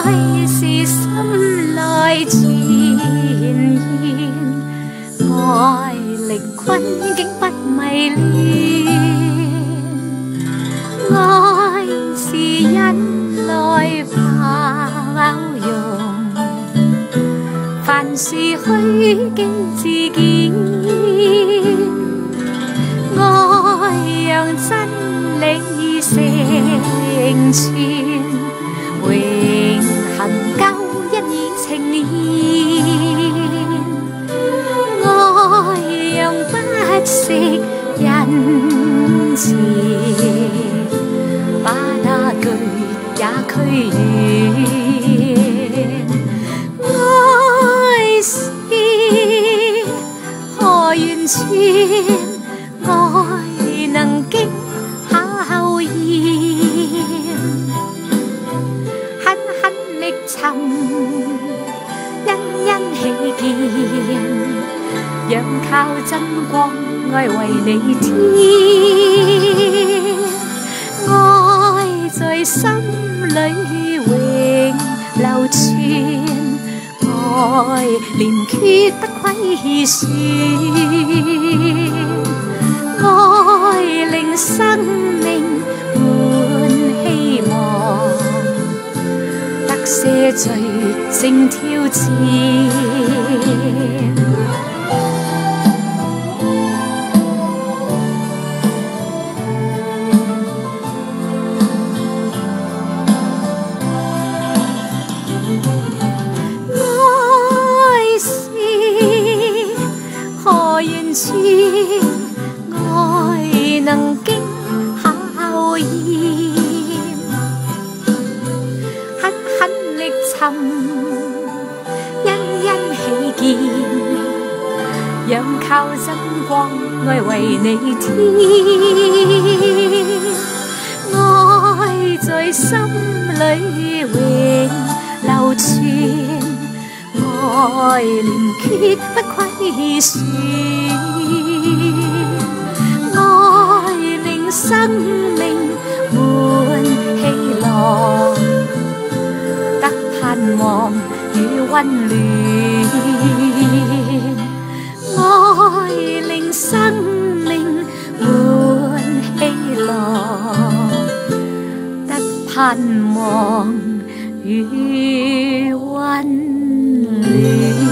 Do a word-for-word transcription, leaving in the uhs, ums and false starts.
愛是心內纏綿，愛力困境不迷戀，愛是忍耐包容，凡事虛己自見，愛讓真理成全。永恆救恩已呈現，愛讓不食人前，把那句也驅遠。愛是何完全，愛能經考驗。尋殷殷起見，仰靠真光愛為你添，愛在心裏永流傳，愛連決不虧損，愛令生命滿希望。赦罪勝挑戰，愛是何完全，愛能經考驗。尋殷殷起見，仰靠真光愛為你添，愛在心裏永流傳，愛連決不虧損，愛令生命滿希望。盼望與溫暖，愛令生命滿希望，得盼望與溫暖。